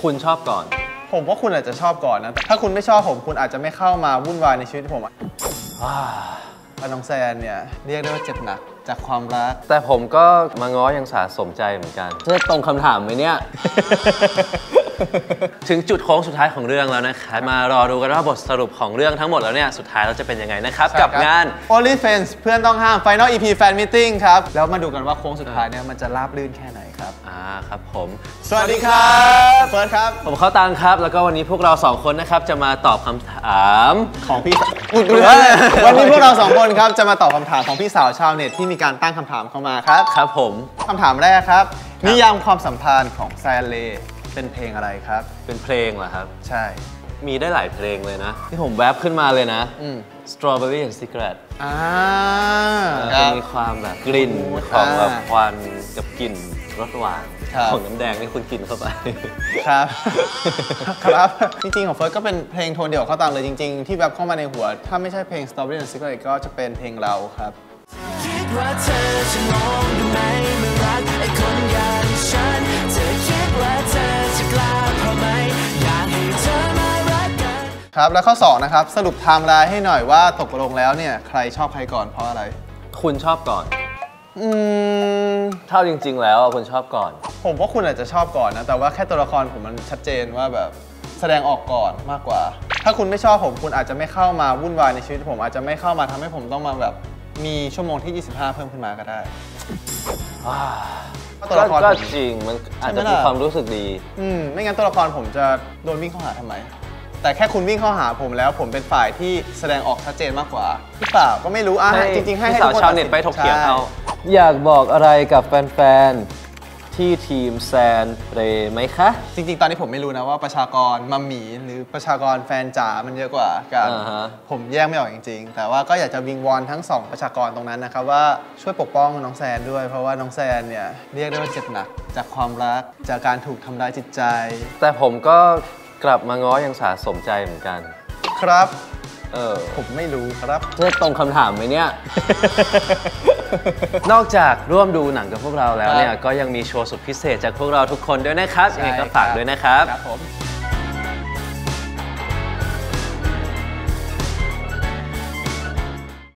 คุณชอบก่อนผมว่าคุณอาจจะชอบก่อนนะแต่ถ้าคุณไม่ชอบผมคุณอาจจะไม่เข้ามาวุ่นวายในชีวิตผมน้องแซนเนี่ยเรียกได้ว่าเจ็บหนักจากความรักแต่ผมก็มาง้อยังสาสมใจเหมือนกันใช่ตรงคำถามไหมเนี่ย ถึงจุดโค้งสุดท้ายของเรื่องแล้วนะครับมารอดูกันว่าบทสรุปของเรื่องทั้งหมดแล้วเนี่ยสุดท้ายเราจะเป็นยังไงนะครับกับงาน Only Friends เพื่อนต้องห้าม Final EP Fan Meeting ครับแล้วมาดูกันว่าโค้งสุดท้ายเนี่ยมันจะราบรื่นแค่ไหนครับครับผมสวัสดีครับเฟิร์สครับผมเข้าตังครับแล้วก็วันนี้พวกเรา2คนนะครับจะมาตอบคำถามของพี่วันนี้พวกเรา2คนครับจะมาตอบคำถามของพี่สาวชาวเน็ตที่มีการตั้งคำถามเข้ามาครับครับผมคำถามแรกครับนิยามความสัมพันธ์ของแซนเลเป็นเพลงอะไรครับเป็นเพลงเหรอครับใช่มีได้หลายเพลงเลยนะที่ผมแวบขึ้นมาเลยนะ Strawberry and Secret จะมีความแบบกลิ่นของแบบควันกับกลิ่นรสหวานของน้ำแดงที่คุณกินเข้าไปครับครับจริงๆของเฟิร์สก็เป็นเพลงโทนเดียวกับข้าวตังเลยจริงๆที่แบบเข้ามาในหัวถ้าไม่ใช่เพลง Strawberry and Secret ก็จะเป็นเพลงเราครับคิดว่าเธอจะมองดูไหมเมื่อรักไอ้คนอย่างฉันเธอคิดว่าเธอจะกล้าพอไหมอยากให้เธอมารักกันครับแล้วข้อ2นะครับสรุปไทม์ไลน์ให้หน่อยว่าตกลงแล้วเนี่ยใครชอบใครก่อนเพราะอะไรคุณชอบก่อนเท่าจริงๆแล้วคุณชอบก่อนผมว่าคุณอาจจะชอบก่อนนะแต่ว่าแค่ตัวละครผมมันชัดเจนว่าแบบแสดงออกก่อนมากกว่าถ้าคุณไม่ชอบผมคุณอาจจะไม่เข้ามาวุ่นวายในชีวิตผมอาจจะไม่เข้ามาทำให้ผมต้องมาแบบมีชั่วโมงที่25เพิ่มขึ้นมาก็ได้ก็จริงมันอาจจะมีความรู้สึกดีไม่งั้นตัวละครผมจะโดนวิ่งเข้าหาทำไมแต่แค่คุณวิ่งเข้าหาผมแล้วผมเป็นฝ่ายที่แสดงออกชัดเจนมากกว่าหรือเปล่าก็ไม่รู้จริงๆให้สาวชาวเน็ตไปถกเถียงเอาอยากบอกอะไรกับแฟนๆที่ทีมแซนเรไหมคะจริงๆตอนนี้ผมไม่รู้นะว่าประชากรมัมหมีหรือประชากรแฟนจ๋ามันเยอะกว่ากันผมแยกไม่ออกจริงๆแต่ว่าก็อยากจะวิงวอนทั้ง2ประชากรตรงนั้นนะครับว่าช่วยปกป้องน้องแซนด้วยเพราะว่าน้องแซนเนี่ยเรียกได้ว่าเจ็บหนักจากความรักจากการถูกทำร้ายจิตใจแต่ผมก็กลับมาง้อยังสาสมใจเหมือนกันครับผมไม่รู้ครับใช่ตรงคำถามไหมเนี่ย นอกจากร่วมดูหนังกับพวกเราแล้วเนี่ยก็ยังมีโชว์สุดพิเศษจากพวกเราทุกคนด้วยนะครับยังไงก็ฝากด้วยนะครับ